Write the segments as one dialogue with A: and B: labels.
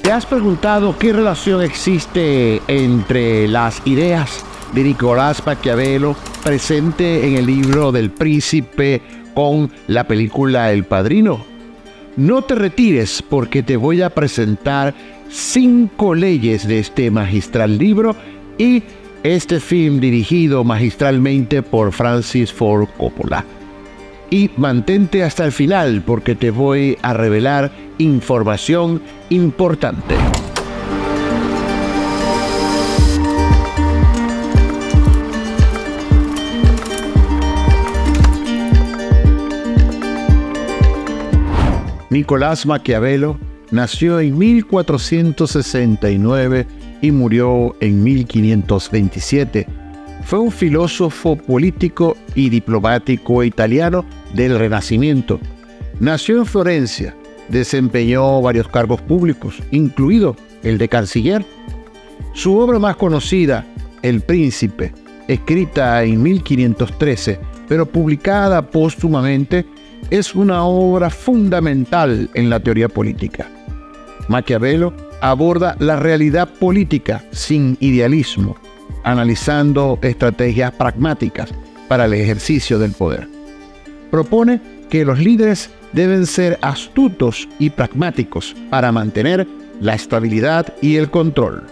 A: ¿Te has preguntado qué relación existe entre las ideas de Nicolás Maquiavelo presente en el libro del Príncipe con la película El Padrino? No te retires porque te voy a presentar 5 leyes de este magistral libro y este film dirigido magistralmente por Francis Ford Coppola. Y mantente hasta el final porque te voy a revelar información importante. Nicolás Maquiavelo nació en 1469 y murió en 1527. Fue un filósofo político y diplomático italiano del Renacimiento. Nació en Florencia, desempeñó varios cargos públicos, incluido el de canciller. Su obra más conocida, El Príncipe, escrita en 1513, pero publicada póstumamente, es una obra fundamental en la teoría política. Maquiavelo aborda la realidad política sin idealismo, analizando estrategias pragmáticas para el ejercicio del poder. Propone que los líderes deben ser astutos y pragmáticos para mantener la estabilidad y el control.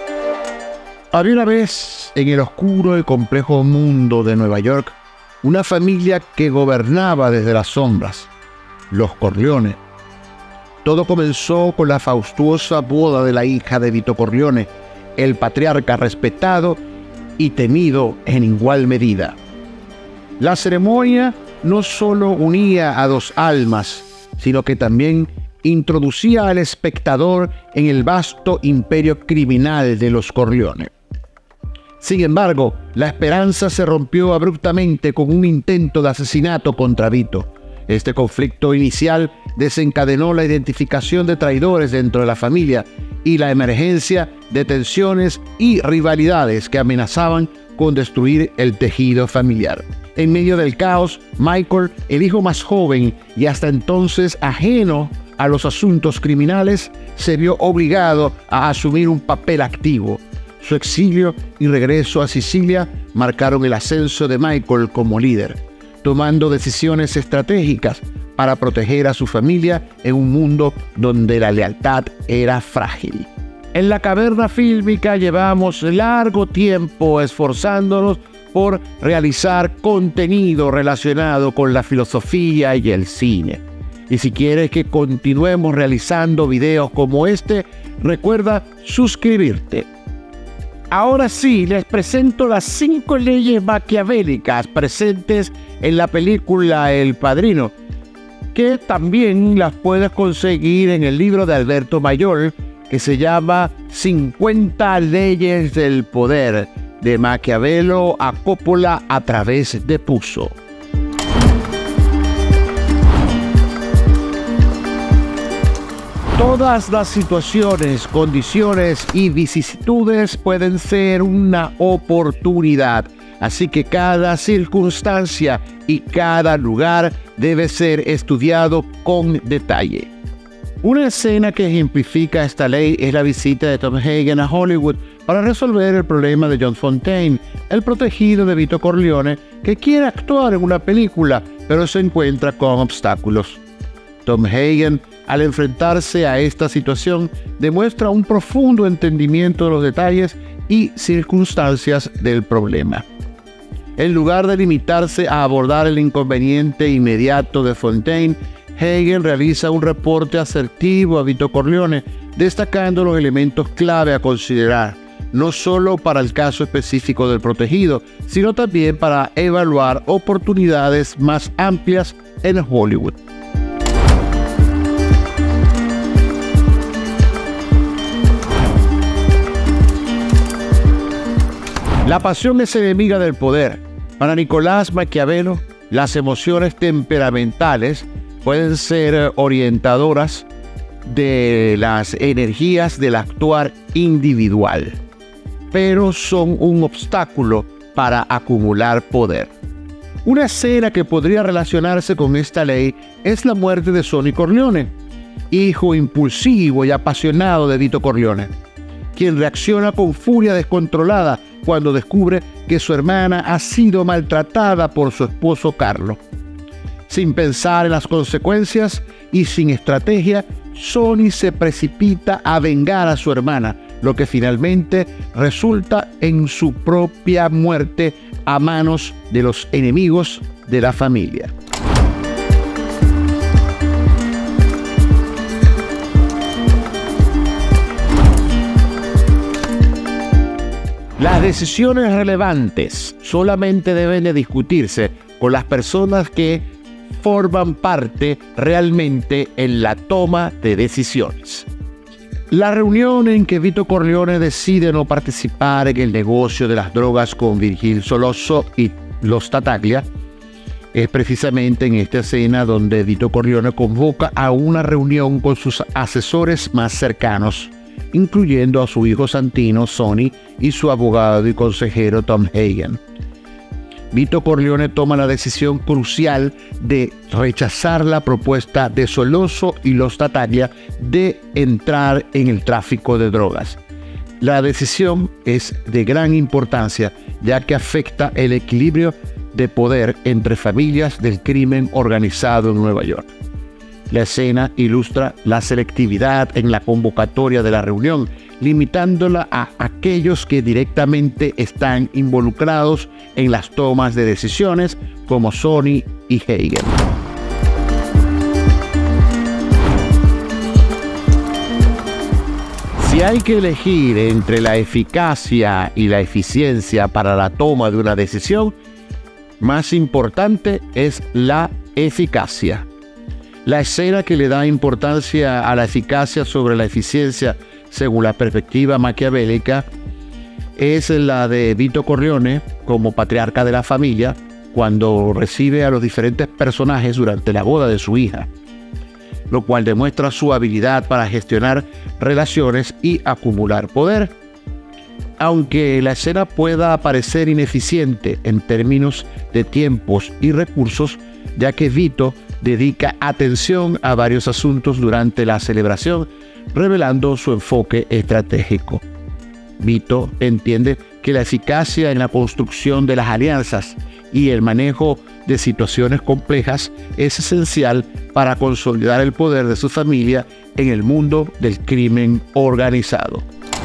A: Había una vez, en el oscuro y complejo mundo de Nueva York, una familia que gobernaba desde las sombras, los Corleone. Todo comenzó con la fastuosa boda de la hija de Vito Corleone, el patriarca respetado y temido en igual medida. La ceremonia no solo unía a 2 almas, sino que también introducía al espectador en el vasto imperio criminal de los Corleone. Sin embargo, la esperanza se rompió abruptamente con un intento de asesinato contra Vito. Este conflicto inicial desencadenó la identificación de traidores dentro de la familia y la emergencia de tensiones y rivalidades que amenazaban con destruir el tejido familiar. En medio del caos, Michael, el hijo más joven y hasta entonces ajeno a los asuntos criminales, se vio obligado a asumir un papel activo. Su exilio y regreso a Sicilia marcaron el ascenso de Michael como líder, tomando decisiones estratégicas para proteger a su familia en un mundo donde la lealtad era frágil. En la caverna fílmica llevamos largo tiempo esforzándonos por realizar contenido relacionado con la filosofía y el cine. Y si quieres que continuemos realizando videos como este, recuerda suscribirte. Ahora sí, les presento las 5 leyes maquiavélicas presentes en la película El Padrino, que también las puedes conseguir en el libro de Alberto Mayor, que se llama 50 leyes del poder, de Maquiavelo a Coppola a través de Puzo. Todas las situaciones, condiciones y vicisitudes pueden ser una oportunidad, así que cada circunstancia y cada lugar debe ser estudiado con detalle. Una escena que ejemplifica esta ley es la visita de Tom Hagen a Hollywood para resolver el problema de John Fontaine, el protegido de Vito Corleone, que quiere actuar en una película, pero se encuentra con obstáculos. Tom Hagen, al enfrentarse a esta situación, demuestra un profundo entendimiento de los detalles y circunstancias del problema. En lugar de limitarse a abordar el inconveniente inmediato de Fontaine, Hagen realiza un reporte asertivo a Vito Corleone, destacando los elementos clave a considerar, no solo para el caso específico del protegido, sino también para evaluar oportunidades más amplias en Hollywood. La pasión es enemiga del poder. Para Nicolás Maquiavelo, las emociones temperamentales pueden ser orientadoras de las energías del actuar individual, pero son un obstáculo para acumular poder. Una escena que podría relacionarse con esta ley es la muerte de Sonny Corleone. hijo impulsivo y apasionado de Vito Corleone, quien reacciona con furia descontrolada cuando descubre que su hermana ha sido maltratada por su esposo Carlo. Sin pensar en las consecuencias y sin estrategia, Sonny se precipita a vengar a su hermana, lo que finalmente resulta en su propia muerte a manos de los enemigos de la familia. Las decisiones relevantes solamente deben de discutirse con las personas que forman parte realmente en la toma de decisiones. La reunión en que Vito Corleone decide no participar en el negocio de las drogas con Virgil Sollozzo y los Tattaglia es precisamente en esta escena donde Vito Corleone convoca a una reunión con sus asesores más cercanos, incluyendo a su hijo Santino, Sonny, y su abogado y consejero Tom Hagen. Vito Corleone toma la decisión crucial de rechazar la propuesta de Sollozzo y los Tattaglia de entrar en el tráfico de drogas. La decisión es de gran importancia, ya que afecta el equilibrio de poder entre familias del crimen organizado en Nueva York. La escena ilustra la selectividad en la convocatoria de la reunión, limitándola a aquellos que directamente están involucrados en las tomas de decisiones, como Sonny y Hagen. Si hay que elegir entre la eficacia y la eficiencia para la toma de una decisión, más importante es la eficacia. La escena que le da importancia a la eficacia sobre la eficiencia según la perspectiva maquiavélica es la de Vito Corleone como patriarca de la familia cuando recibe a los diferentes personajes durante la boda de su hija, lo cual demuestra su habilidad para gestionar relaciones y acumular poder. Aunque la escena pueda parecer ineficiente en términos de tiempos y recursos, ya que Vito dedica atención a varios asuntos durante la celebración, revelando su enfoque estratégico. Vito entiende que la eficacia en la construcción de las alianzas y el manejo de situaciones complejas es esencial para consolidar el poder de su familia en el mundo del crimen organizado.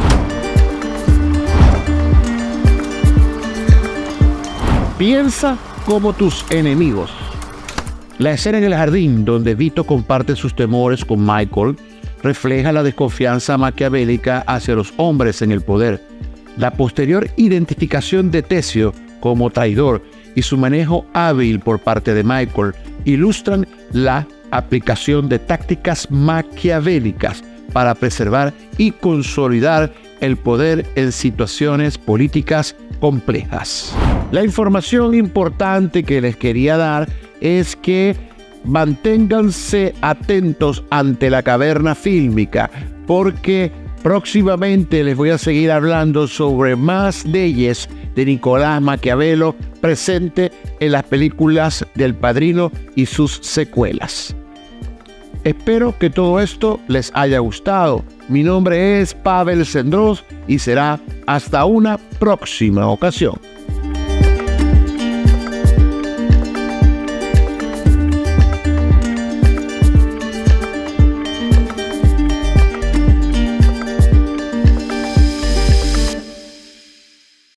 A: Piensa como tus enemigos. La escena en el jardín, donde Vito comparte sus temores con Michael, refleja la desconfianza maquiavélica hacia los hombres en el poder. La posterior identificación de Tessio como traidor y su manejo hábil por parte de Michael ilustran la aplicación de tácticas maquiavélicas para preservar y consolidar el poder en situaciones políticas complejas. La información importante que les quería dar es que manténganse atentos ante la caverna fílmica, porque próximamente les voy a seguir hablando sobre más leyes de Nicolás Maquiavelo presente en las películas del Padrino y sus secuelas. Espero que todo esto les haya gustado. Mi nombre es Pavel Cendroz y será hasta una próxima ocasión.